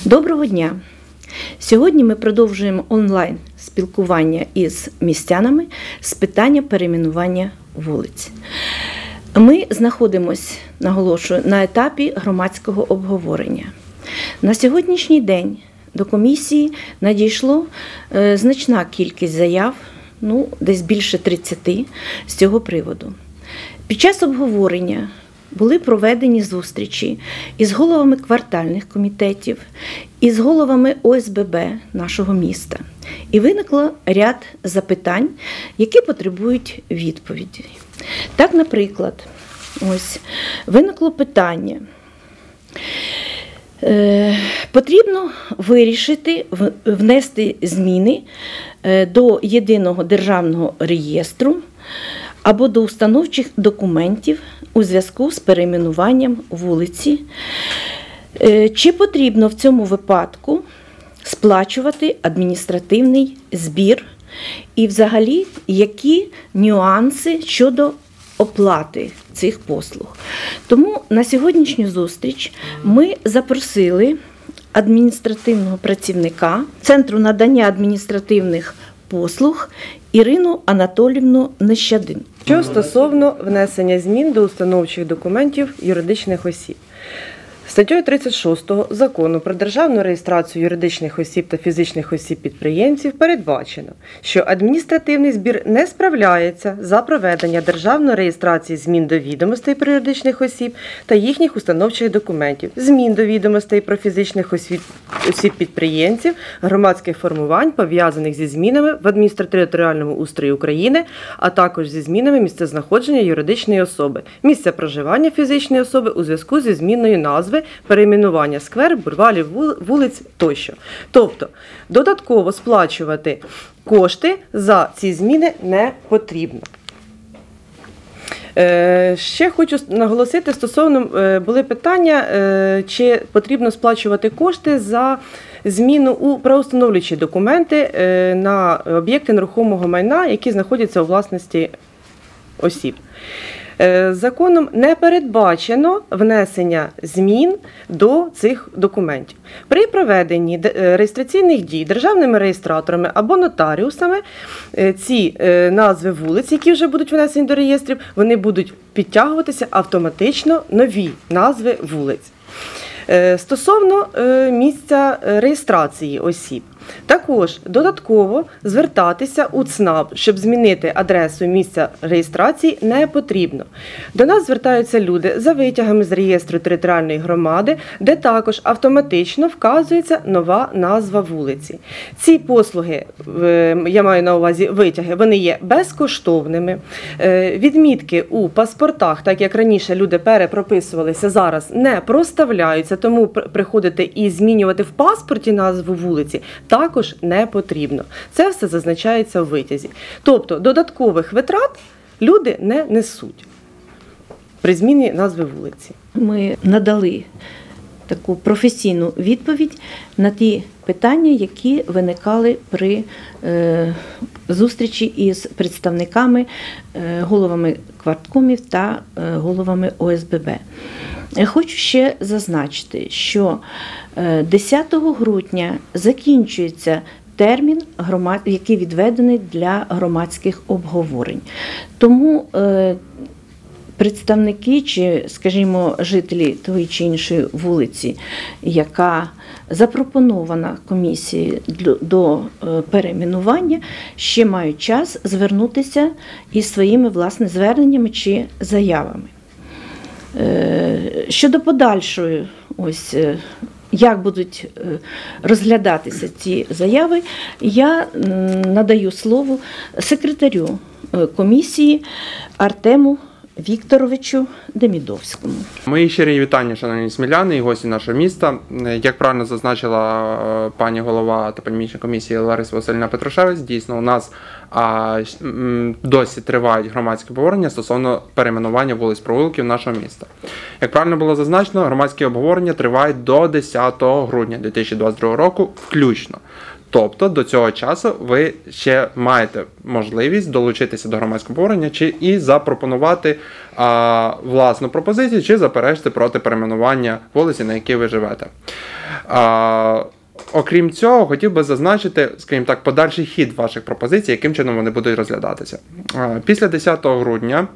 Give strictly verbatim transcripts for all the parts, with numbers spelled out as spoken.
Доброго дня! Сьогодні ми продовжуємо онлайн спілкування із містянами з питання перейменування вулиць. Ми знаходимося, наголошую, на етапі громадського обговорення. На сьогоднішній день до комісії надійшло е, значна кількість заяв, ну, десь більше тридцяти, з цього приводу. Під час обговорення були проведені зустрічі із головами квартальних комітетів, із головами О С Б Б нашого міста. І виникло ряд запитань, які потребують відповіді. Так, наприклад, ось виникло питання. Е, потрібно вирішити, внести зміни до єдиного державного реєстру або до установчих документів у зв'язку з перейменуванням вулиці. Чи потрібно в цьому випадку сплачувати адміністративний збір і взагалі які нюанси щодо оплати цих послуг. Тому на сьогоднішню зустріч ми запросили адміністративного працівника Центру надання адміністративних послуг Ірину Анатоліївну Нещадин. Що стосовно внесення змін до установчих документів юридичних осіб. Статтею тридцять шостого Закону про державну реєстрацію юридичних осіб та фізичних осіб-підприємців передбачено, що адміністративний збір не справляється за проведення державної реєстрації змін до відомостей про юридичних осіб та їхніх установчих документів, змін до відомостей про фізичних осіб-підприємців, громадських формувань, пов'язаних зі змінами в адміністративно-територіальному устрої України, а також зі змінами місцезнаходження юридичної особи, місця проживання фізичної особи у зв'язку зі зміною назви, перейменування сквер, бульварів, вулиць тощо. Тобто, додатково сплачувати кошти за ці зміни не потрібно. Ще хочу наголосити, стосовно були питання, чи потрібно сплачувати кошти за зміну у правоустановлюючі документи на об'єкти нерухомого майна, які знаходяться у власності осіб. Законом не передбачено внесення змін до цих документів. При проведенні реєстраційних дій державними реєстраторами або нотаріусами ці назви вулиць, які вже будуть внесені до реєстрів, вони будуть підтягуватися автоматично нові назви вулиць. Стосовно місця реєстрації осіб. Також додатково звертатися у Ц Н А П, щоб змінити адресу місця реєстрації, не потрібно. До нас звертаються люди за витягами з реєстру територіальної громади, де також автоматично вказується нова назва вулиці. Ці послуги, я маю на увазі витяги, вони є безкоштовними. Відмітки у паспортах, так як раніше люди перепрописувалися, зараз не проставляються, тому приходити і змінювати в паспорті назву вулиці також не потрібно. Це все зазначається у витязі. Тобто додаткових витрат люди не несуть при зміні назви вулиці. Ми надали таку професійну відповідь на ті питання, які виникали при е, зустрічі із представниками, е, головами кварткомів та е, головами О С Б Б. Хочу ще зазначити, що десятого грудня закінчується термін, який відведений для громадських обговорень. Тому представники чи, скажімо, жителі тої чи іншої вулиці, яка запропонована комісією до перейменування, ще мають час звернутися із своїми власне зверненнями чи заявами. Щодо подальшої, ось, як будуть розглядатися ці заяви, я надаю слово секретарю комісії Артему Вікторовичу Демідовському. Мої щирі вітання, шановні сміляни і гості нашого міста. Як правильно зазначила пані голова топонімічної комісії Лариса Василівна Петрушевець, дійсно у нас а, досі тривають громадські обговорення стосовно перейменування вулиць провулків нашого міста. Як правильно було зазначено, громадські обговорення тривають до десятого грудня дві тисячі двадцять другого року включно. Тобто до цього часу ви ще маєте можливість долучитися до громадського обговорення чи і запропонувати а, власну пропозицію, чи заперечити проти перейменування вулиці, на якій ви живете. А, окрім цього, хотів би зазначити, скажімо так, подальший хід ваших пропозицій, яким чином вони будуть розглядатися. А, після десятого грудня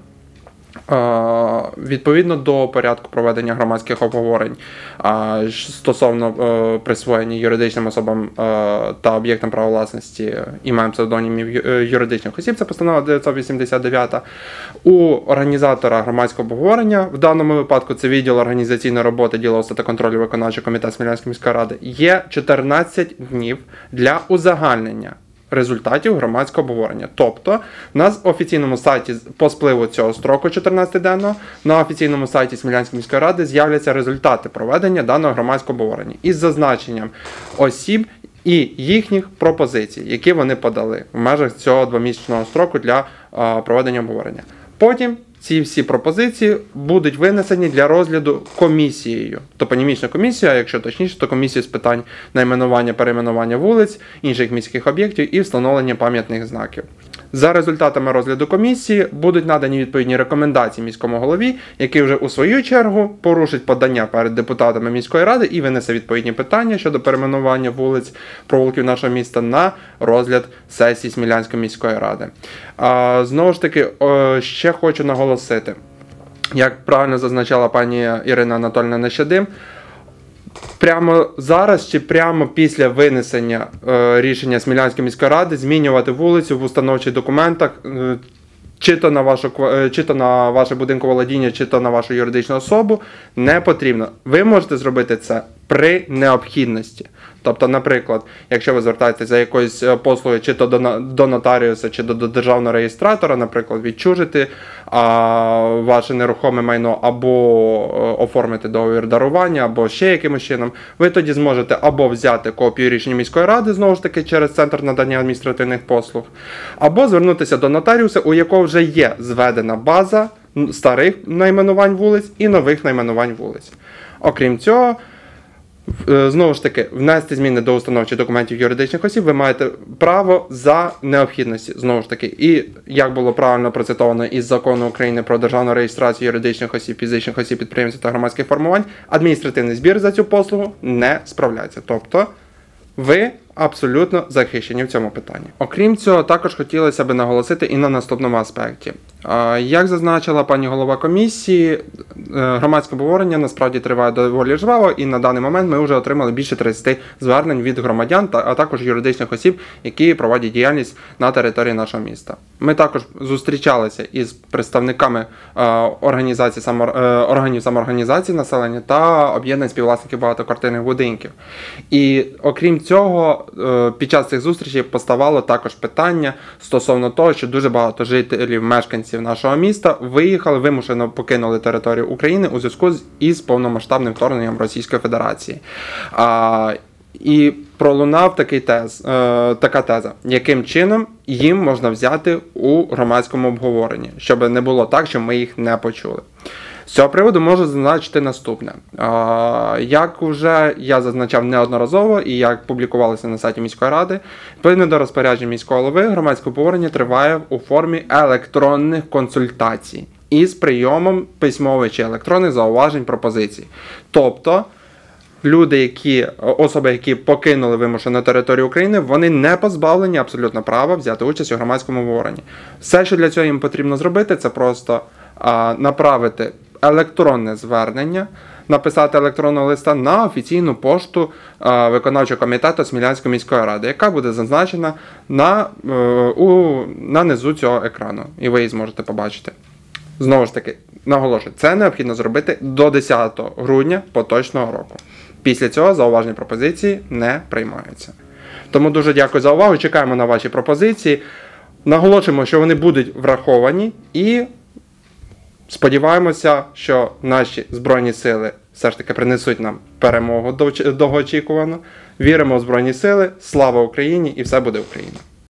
відповідно до порядку проведення громадських обговорень стосовно присвоєння юридичним особам та об'єктам права власності імен псевдонімів юридичних осіб, це постанова дев'ятсот вісімдесят дев'ять, у організатора громадського обговорення, в даному випадку це відділ організаційної роботи, діловодства та контролю виконавчого комітету Смілянської міської ради, є чотирнадцять днів для узагальнення результатів громадського обговорення. Тобто, на офіційному сайті по спливу цього строку чотирнадцятиденного, на офіційному сайті Смілянської міської ради з'являться результати проведення даного громадського обговорення із зазначенням осіб і їхніх пропозицій, які вони подали в межах цього двомісячного строку для а, проведення обговорення. Потім ці всі пропозиції будуть винесені для розгляду комісією. Топонімічна комісія, якщо точніше, то комісія з питань найменування, перейменування вулиць, інших міських об'єктів і встановлення пам'ятних знаків. За результатами розгляду комісії будуть надані відповідні рекомендації міському голові, який вже у свою чергу порушить подання перед депутатами міської ради і винесе відповідні питання щодо перейменування вулиць, провулків нашого міста на розгляд сесії Смілянської міської ради. А, знову ж таки, о, ще хочу наголосити, як правильно зазначала пані Ірина Анатольовна Нещадим, прямо зараз чи прямо після винесення е, рішення Смілянської міської ради змінювати вулицю в установчих документах, е, чи то на вашу, е, чи то на ваше будинкове володіння, чи то на вашу юридичну особу, не потрібно. Ви можете зробити це при необхідності. Тобто, наприклад, якщо ви звертаєтеся за якоюсь послугою чи то до, до нотаріуса, чи до, до державного реєстратора, наприклад, відчужити а, ваше нерухоме майно або оформити договір дарування, або ще якимось чином, ви тоді зможете або взяти копію рішення міської ради, знову ж таки, через Центр надання адміністративних послуг, або звернутися до нотаріуса, у якого вже є зведена база старих найменувань вулиць і нових найменувань вулиць. Окрім цього, знову ж таки, внести зміни до установчих документів юридичних осіб ви маєте право за необхідності. Знову ж таки, і як було правильно процитовано із Закону України про державну реєстрацію юридичних осіб, фізичних осіб, підприємців та громадських формувань, адміністративний збір за цю послугу не справляється. Тобто, ви абсолютно захищені в цьому питанні. Окрім цього, також хотілося б наголосити і на наступному аспекті. Як зазначила пані голова комісії, громадське обговорення насправді триває доволі жваво, і на даний момент ми вже отримали більше тридцяти звернень від громадян, а також юридичних осіб, які проводять діяльність на території нашого міста. Ми також зустрічалися із представниками організацій, органів самоорганізації населення та об'єднань співвласників багатоквартирних будинків. І окрім цього, під час цих зустрічей поставало також питання стосовно того, що дуже багато жителів, мешканців нашого міста виїхали, вимушено покинули територію України у зв'язку із повномасштабним вторгненням Російської Федерації. А, і пролунав такий тез, е, така теза, яким чином їм можна взяти у громадському обговоренні, щоб не було так, що ми їх не почули. З цього приводу можу зазначити наступне. Як вже я зазначав неодноразово і як публікувалося на сайті міської ради, відповідно до розпоряджень міського голови, громадське обговорення триває у формі електронних консультацій із прийомом письмових чи електронних зауважень пропозицій. Тобто, люди, які, особи, які покинули вимушено територію України, вони не позбавлені абсолютно права взяти участь у громадському обговоренні. Все, що для цього їм потрібно зробити, це просто а, направити електронне звернення, написати електронного листа на офіційну пошту е, виконавчого комітету Смілянської міської ради, яка буде зазначена на, е, у, на низу цього екрану, і ви її зможете побачити. Знову ж таки, наголошую, це необхідно зробити до десятого грудня поточного року. Після цього зауважені пропозиції не приймаються. Тому дуже дякую за увагу, чекаємо на ваші пропозиції, наголошуємо, що вони будуть враховані і сподіваємося, що наші Збройні Сили все ж таки принесуть нам перемогу довгоочікувану. Віримо в Збройні Сили, слава Україні і все буде Україна!